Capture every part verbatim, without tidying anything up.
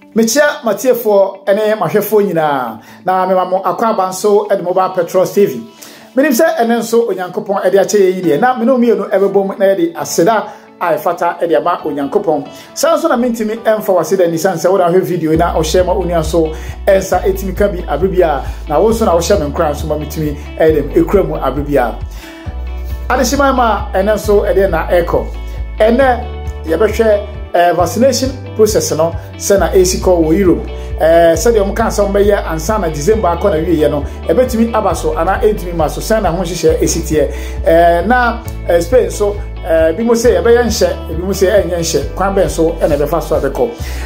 Mechia Matiefo ene mahwefo nyina na memamo akwaba nso ede mobile petrol T V. Menim se ene nso onyankopon ede ache yi de na meno mienu ebebom na ede aseda ai fata ede ama onyankopon. Sanso na mentimi emfa waseda ni sanse wo da hwe video na o share ma onia so ensa etimi ka bi abribia na wo so na wo share me nkran so ma metimi ede ekramu abribia. Adeshima ma ene nso ede na echo. Ene yebehwe Uh, vaccination process no se na A C call wo Europe eh se de om kan se om be ye ansa na December akọ na wiye no e betimi abaso ana entimi maso se na ho hihye esitie eh na uh, Spain so eh bi mo se ye be ye nhye bi mo se enye nhye kwan ben so e na be fa so abekọ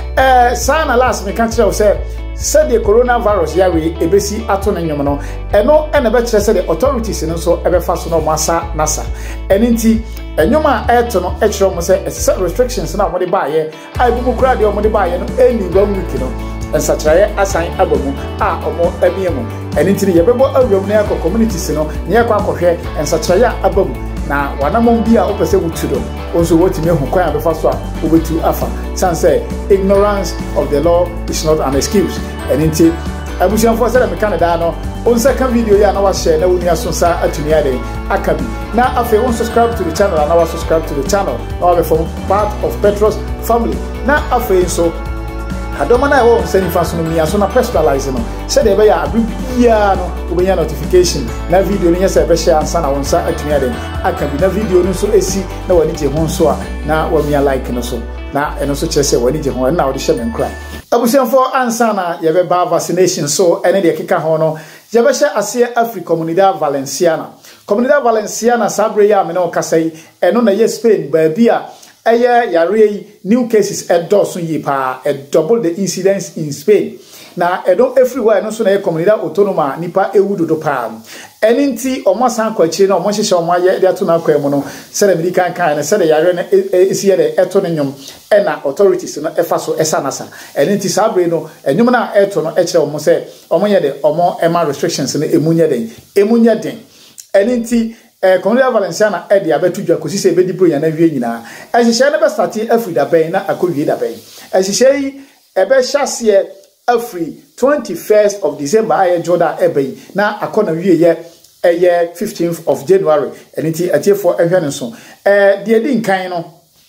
eh sa na last me kan kire o se se de coronavirus ya we ebesi ato na nyom no eno e na be kire se de authorities no so e be fa so no masa nasa eninti enyoma eto no e kire mo se restrictions na mo de ba ye ai bu kura de mo de ba ye no eni one week no ensatraye asan abamu a omo abiemu eninti ye bebo awrem na yakọ communities no ne yakọ akọhwe ensatraye abamu na wanamon bia opese wutudo onso wotime hu kwan abefa so a obetu afa san say ignorance of the law is not an excuse eninti abusian for say me Canada no on second video ya na wa share na woni asonsa atuni ade akabi na afi on subscribe to the channel and now subscribe to the channel now we form part of Petros family na afi so adoma na wo send faso no mi so na personalize no se de be ya abibia no obenya notification na video no nyese be share ansa na wonsa atuni ade akabi na video no so esi na wani je ho so a na wa mi like no so na eno so chese wani je ho na wo de share me nkra abusianfo ansa na ye be ba vaccination so ene de keka ho no ye be share ase Africa Comunidad Valenciana Comunidad Valenciana sabre ya me no kasai eno na ye Spain ba bia eye yare new cases edosun yi pa e double the incidence in Spain na edo everywhere no so na Comunidad Autónoma nipa ewudo do pa eninti omo san kwachire na omo hihye omo aye de ato na kwam no se na medikan kan na se de yare na esi ye de eto ne nyom e na authorities no efa so esa nasa eninti sabre no enyom na eto no e kire omo se omo ye de omo ema restrictions no emunye den emunye den eninti eh Comunidad Valenciana e de abetudwa kosi se be di bro ya na wie nyina e hihye na be start Afrida ben na akowie da ben e hihye yi e be hyase Afri twenty-first of December aye joda ebe na akona wie ye eye fifteenth of January eniti atiefo ehwe ne so eh de edi nkan no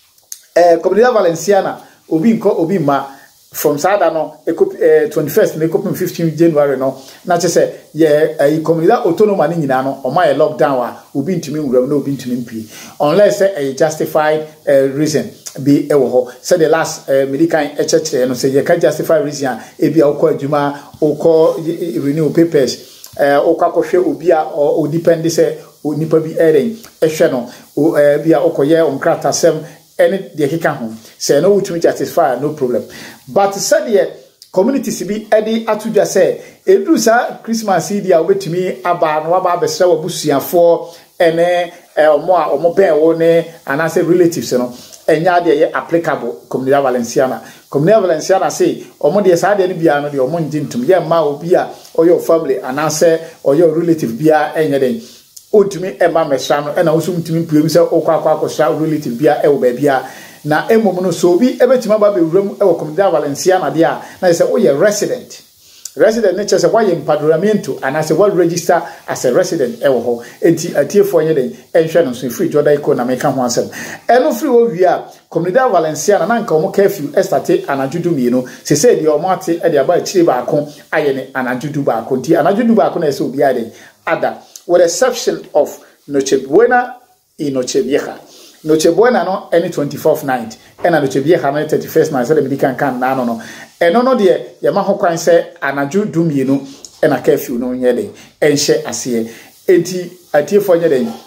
eh Comunidad Valenciana obi nko obi ma from sada no eh twenty-first me kopim fifteenth January no na chese ye eh Comunidad Autónoma ni nyina no o ma ye lockdown a obi ntumi nwuram na obi ntumi mpi unless a justified uh, reason be ewo ho say the last uh, medical echechere no say you can justify reason e bia ukọ adwuma ukọ renew papers eh ukọ akọhwe obi a o depend say onipa bi eren ehwe no eh bia ukoye onkrata sem any de keka ho say no wutumi justify no problem but said the communities bi edi atudwa say edu sa Christmas dia obetumi aba no aba abesra wabusuafo ene omo a omo ben wo ne anase relatives no enya de ye applicable Comunidad Valenciana Comunidad Valenciana say omo de sa de ne bia no de omo njintum ye ma obi a oyo family anase oyo relative bia enya den otumi ema mesra no ena osum tumi puem se okwa akwa akosra relative bia e wo ba bia na emom no so obi ebetima ba be wuram e wo Comunidad Valenciana de a na say oye resident resident nature say why empadronamiento and as well register as a resident e wo ho enti atiefo nye den enhwe no so free joda iko na meka ho asem eno free wo wi a Comunidad Valenciana na nka omo curfew estate anajudu mi no se se de omo ate e de aba chire ba ko aye ne anajudu ba ko ti anajudu ba ko na se obi ade ada with exception of Noche Buena y Noche Vieja Noche Buena no any twenty-fourth night and Noche Vieja no thirty-first night so the medican can na no no eno no de ye ma ho kwan se anaju du mienu e na curfew no nye den enhye ase enti atiefo nye den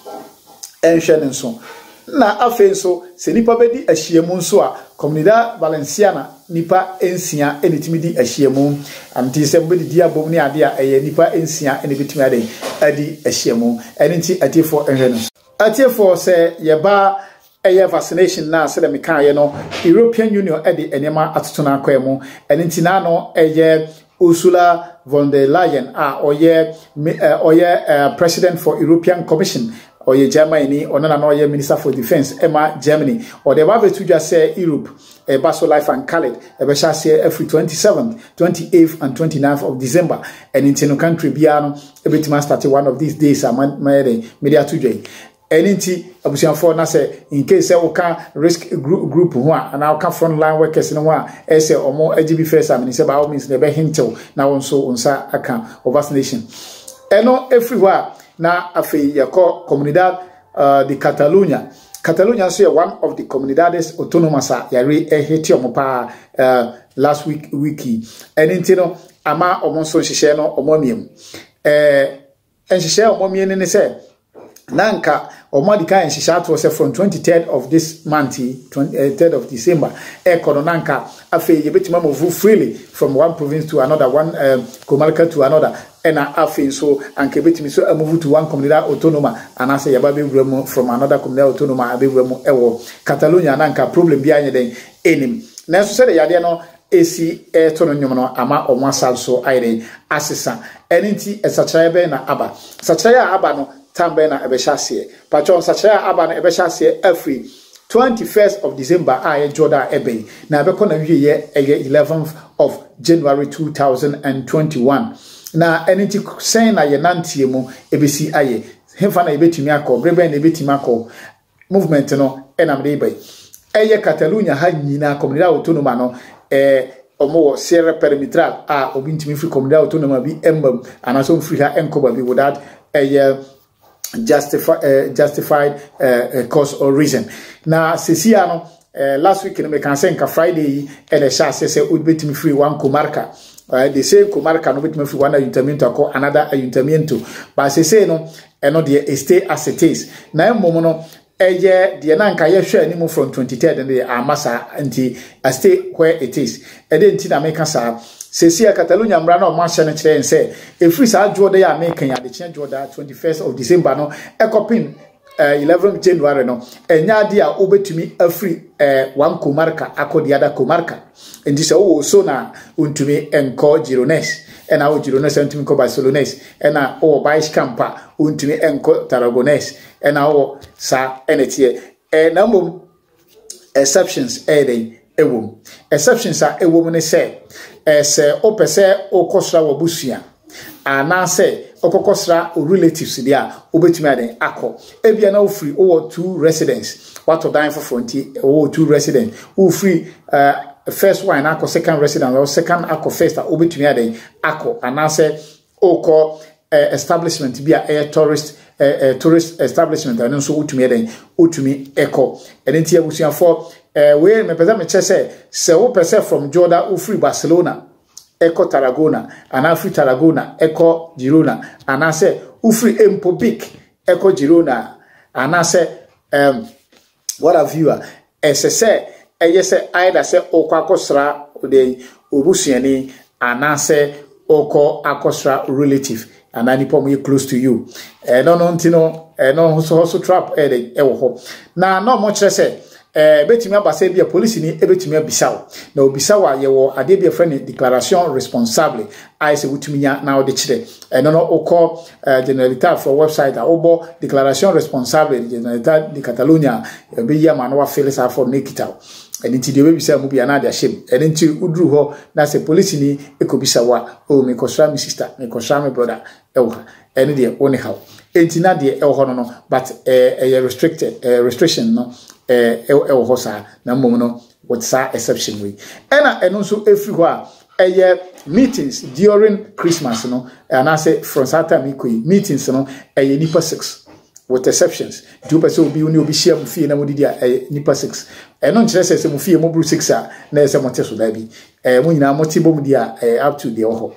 enhye ne nso na afen so se nipa bedi ahyiemu nso a Comunidad Valenciana nipa ensia enitimi di ahyiemu anti se mbedi di abom ne ade a eye nipa ensia enibitimi ade adi ahyiemu enenti atiefo enhye no atiefo se ye ba eye vaccination na se de meka ye no European Union e de enema atoto na akwemu enenti na no eye Ursula von der Leyen a oye oye uh, president for European Commission or ye Germany or none or ye Minister for Defense Emma Germany or the Bible to just say Europe a Basso Life and Khaled a Besha say every twenty-seventh, twenty-eighth and twenty-ninth of December and in Tino country Biano a bit man started one of these days a man media today. Enti abusian for na say in case we can risk group group ho and our can front line workers no ho e say omo A G B first am ni say by all means na be hintel na won so unsa aka of vaccination eno everywhere na afi yako comunidad uh, de Catalunya Catalonia so one of the comunidades autónomas yare e heti omo pa uh, last week wiki enti no ama omo so hihye no omo miem eh enhihye omo miem ni say Nanka or Modika and Shishat was from twenty-third of this month, twenty-third of December. Eko Nanka, Afe, you bet move freely from one province to another, one um, comarca to another, and Afe so and Kebet me so I move to one comunidad autónoma, and I say Yababi Remo from another comunidad autónoma, Abe Remo Ewo, Catalonia Nanka, problem behind the enemy. Necessary Yadiano. Esi e tono nyomo ama omo salso aire asesa enenti esachaebe na aba sachaya aba no tambe na ebeshase patron sachaya aba na ebeshase every twenty-first of December aye joda ebe na be kona wiye eye eleventh of January two thousand twenty-one na enenti sen na ye nantie mu ebesi aye hemfa na ebetumi akọ brebe na ebetumi akọ movement no enamde ebe eye Catalonia ha nyina comunidad autónoma no eh omo Sierra Perimetral a obi ntimi free comunidad autónoma bi embam anaso free ha enkoba bi without a justify uh, justified uh, cause or reason na sesia no uh, last week no me kan say nka Friday e de sha say would betimi free one comarca uh, the same comarca no betimi free one ayuntamiento ako another ayuntamiento but say say no e no de stay as it is na emom no eye de na nka ye hwe animu from twenty-third and the amasa anti a stay where it is e de nti na make sa sesia Catalonia mra na o ma hye ne kire nse e free sa adwo de ya make ya de kire joda twenty-first of December no e copin uh, eleventh January no enya de a obetumi afri uh, one comarca akodi ada comarca ndi se wo so na untumi enko Gironès ena o Gironès untumi ko Barcelonès ena o Baix Campa untumi enko Tarragonès ena o sa enetie e na mom exceptions e dey ewom exceptions are ewom ne se e se opese okosra wabusua ana se okokosra o relatives dia obetumi aden akọ ebia na ofri o two residents what of dying for fronti o two residents o free uh, first one akọ second resident or second akọ first obetumi aden akọ ana se okọ uh, establishment bia a tourist uh, uh, tourist establishment and so utumi aden utumi eko enenti abusua for uh, we me pesa me chese se o pesa from Jordan o free Barcelona eko Tarragona ana free Tarragona eko Girona ana se o free Empobic eko Girona ana se um what have you ese se eye se either se okọ akosra de obusuani ana se okọ akosra relative and any pom close to you eh no no ntino eh no so so trap eh de e wo ho na no mo kire se eh betimi abase bia police ni e betimi abisaw na obisaw ye wo ade bia friend declaration responsable ai se wutumi nya na ode kire eh no no okọ Generalitat for website a obo declaration responsable Generalitat de Catalunya e be ya ma no wa feel sa for nekitaw enti de be bisa mu bia na de ahyem enti uduru ho na se police ni ekobisa wa o me kosra me sister me kosra me brother ewo eni de woni how enti na de ewo no no but eh eh restricted eh, restriction no eh ewo ho sa na mom no what sa exception we ena eno so every ho a eh meetings during Christmas no and I say from Saturday me meetings no eh nipa six with exceptions do person obi oni obi share mu fie na modidi a nipa six e no nkire se mu fie mo bru six a na ese mo teso da bi e mo nyina mo ti bom dia up to the ho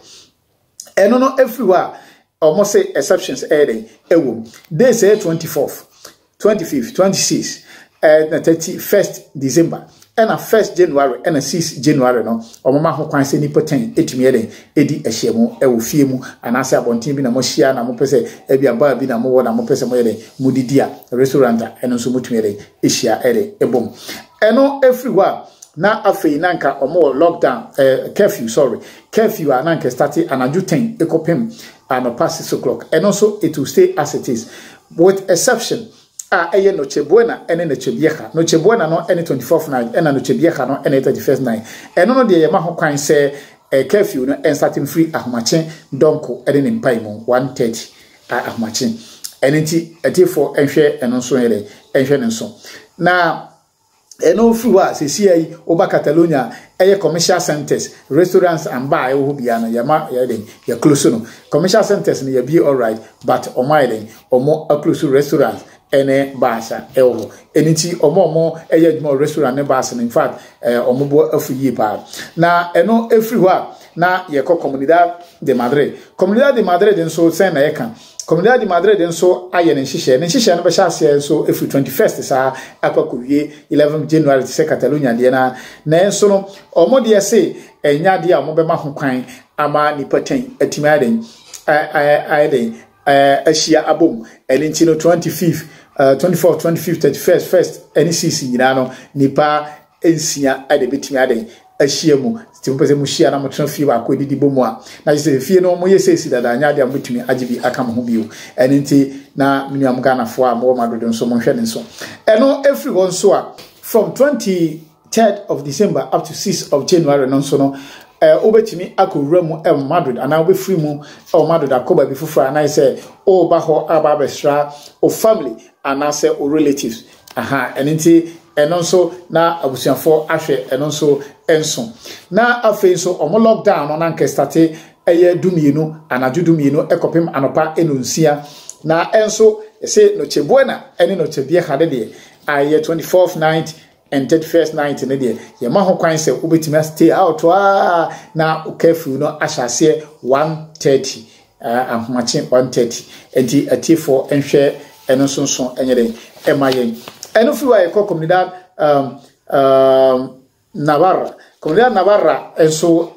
e no no everywhere almost say exceptions e dey ewom they say twenty-fourth twenty-fifth twenty-sixth and thirty-first December and a first January and a sixth January no omama ho kwan se nipa ten etumi eden edi ehyemu e wo fie mu anase abontin bi na mo hia na mo pese e bia ba bi na mo wo na mo pese mo yeden mudidi a restaurant eno so mutumi eden ehia eden ebom eno everywhere na afei nanka omo lockdown uh, curfew sorry curfew ananka start anaju ten ekopem and past six o'clock and also it will stay as it is with exception a eye Noche Buena ene Noche Vieja. Noche Buena no ene twenty-fourth night ena Noche Vieja no ene thirty-first night. Eno no de ye ma ho kwan se e curfew no en starting free ahomache donko ene ne mpai mu one thirty a ahomache. Ene ti eti for enhwe eno so yele enhwe ne so. Na eno free wa se si ayi oba Catalonia eye commercial centers, restaurants and bar e wo bia no ye ma ye den ye close no. Commercial centers no ye be all right, but o my den omo a close restaurants ene basa ewo eniti omo omo eye dmo restaurant ne basa in fact eh omo bo afuyi pa na eno efri ho a na ye ko Comunidad de Madrid Comunidad de Madrid den so sen na ye kan Comunidad de Madrid den so aye ne hihye ne hihye no be sha ase so efri twenty-first sa akwakowie eleventh January se Catalonia de na na enso no omo de se enya de a omo be ma ho kwan ama ni paten atimi aden ai den eh ashia abom elinti no twenty-fifth Uh, twenty-fourth, twenty-fifth, thirty-first, first, any season, you know, nipa ensia at the betting adding a shiamu, Timpose Mushia, and I'm a few aquidi di bomoa. Now you say, fear no more, says that I know them with me, Ajibi, Akam Hubio, and inti na Miniam Ghana for more Madrid and so much and so. And no, everyone saw from twenty-third of December up to sixth of January, non so. Uh, over to me, I could run in Madrid, and I'll be free more or Madrid. I cover before, and I say, oh, Baho, Ababestra, or family, and I say, or relatives. Aha, and indeed, and also now I was for Ashe, and also Enson. Now I feel so, on lockdown on Anke State, a year do me, you know, and I do do me, you know, Ecopim and Opa Enuncia. Now, Enso, say, Noche Buena, and Noche Vieja, a year twenty-fourth night. And thirty-first night in the day, your maho kwan say ubetimi stay out wa na curfew no asha say one thirty uh ahomache one thirty enti ati for enhwe eno sonson enyere emayen eno fi wa e ko Comunidad um um Navarra Comunidad Navarra enso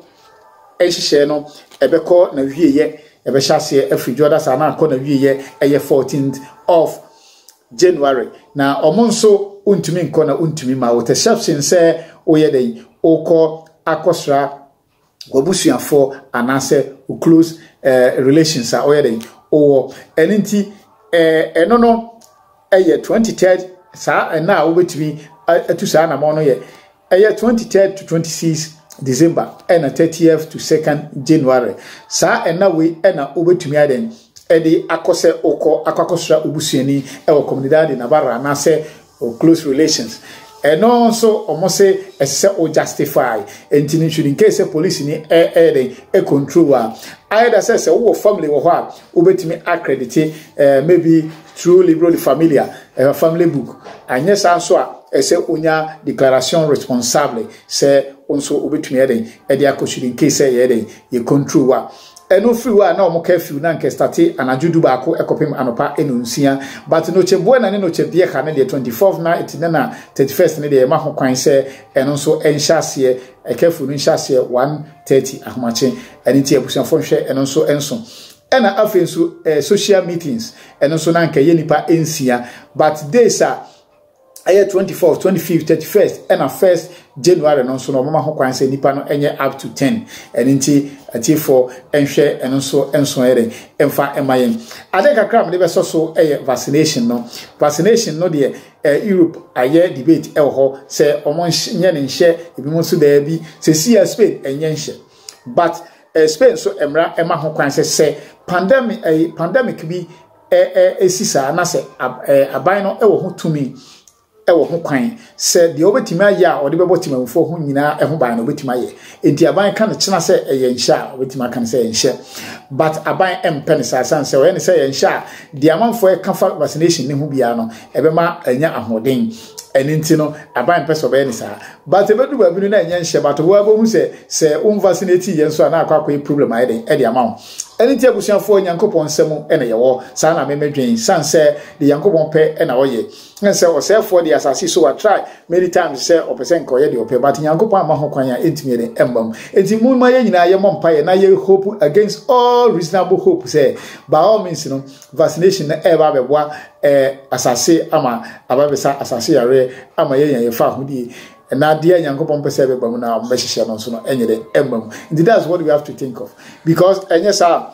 ehihye no ebeko na wieye ebe hyase afrijoda sa na ko na wieye eye fourteenth of January na omonso untumi nkona untumi ma with exception say oye dey oko akosra wabusuafo anase close uh, relations are oye dey o enenti eh eno no eye twenty-third sa na obetumi atu sa na mo no ye eye twenty-third to twenty-sixth December and thirtieth to second January sa ena we ena obetumi aden edi akose oko akakosra obusuani e wo Comunidad de Navarra na say or close relations. And also, almost say, a or justify, and in case a police in a a control. Either says, oh, family or what, ubet me accredited, maybe through liberal familiar, a family book. And yes, answer, a say, unya declaration responsable, say, also ubet me adding, a diaco in case a ye control. Eno free wa na omo curfew na nke start anajudu ba ko ekopem anopa enunsia but Noche Buena ne Noche Vieja na the twenty-fourth night na thirty-first ne de ma ho kwan se eno so enhyase e curfew no enhyase one thirty ahomache eni ti abusuafo hwe eno so enso ena afen so social meetings eno so na nke ye nipa ensia but days are aye twenty-fourth, twenty-fifth, thirty-first and a first January no so no mama ho kwan se nipa no enye up to ten and nti ati for enhwe and so enso ere emfa emayen ade kakra me be so so eye vaccination no vaccination no de Europe aye debate e ho se omo nye ne nhye ebi mo so da bi se sia Spain enye nhye but uh, Spain so emra ema ho kwan se se pandemic uh, pandemic bi e e sisa na se aban no e wo ho tumi ewo ho kwan se de obetimi aye a ode bebo timamfo ho nyina e ho ban no obetimi aye enti aban kan chena se eye nhya obetimi kan se nhya but aban empen sa san se we ne se eye nhya de amanfo e kan vaccination ne ho bia no ebe ma anya ahoden enti no aban peso be ne sa but ebedu ba binu na anya nhya but wo abomu se se um vaccinate ye nso na akwa akwa problem aye de e de amount enti abusuafo Nyankopon nsem e na ye wo sa na memedwen san se de Nyankopon pe e na wo ye nse o se for the asasi so I try many times say o person ko ye de ope but Nyankopon ama ho kwan ya entimi de embam enti mu ma ye nyina ye mompa ye na ye hope against all reasonable hope say by all means no vaccination na e ba be boa eh asasi ama ababesa asasi yare ama ye yan ye fa hudi na dia Nyankopon pese be bam na mbehihye no so no enye de embam enti that's what we have to think of because enye sa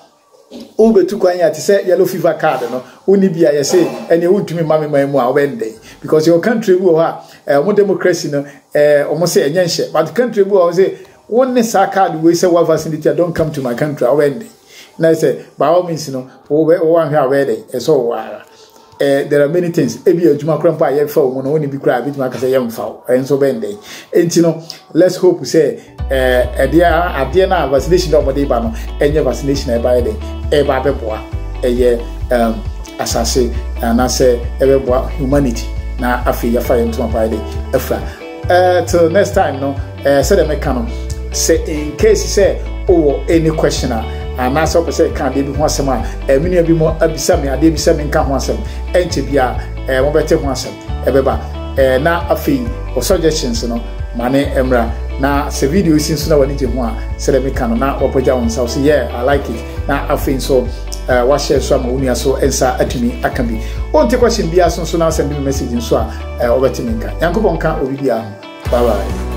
ube tu kwanya ti say yellow fever card no uni bia ye say ene wutumi mame man mu a obende because your country wo ha mo democracy no eh omo say enye nhye but country wo say one ne sa card we say wa facility don't come to my country obende na say by all means no wo wo wan hwa obende e so wa eh there are many things ebi adwuma krampa ye fa wo no oni bi kra bi tuma ka say yem fa enso bende enti no let's hope say eh edia ade na vaccination do body ba no enye vaccination e ba ye e ba beboa eye um asase na say e beboa humanity na afi ya fa yem tuma pa ye afra eh till next time no eh say dem ka no say in case say oh any questioner and na so say kan dey bi ho asem a emini bi mo abisa me ade bisa me nka ho asem enche bia eh mo bete ho asem e beba eh na afi o suggestions no mane emra na se video since na wani je ho a se dem kan na opoja on so yeah I like it na afi so uh wa share so ma unia so ensa atumi akabi on te question bia so so na send me message so a obetimi nka yankopon ka obi bia bye bye.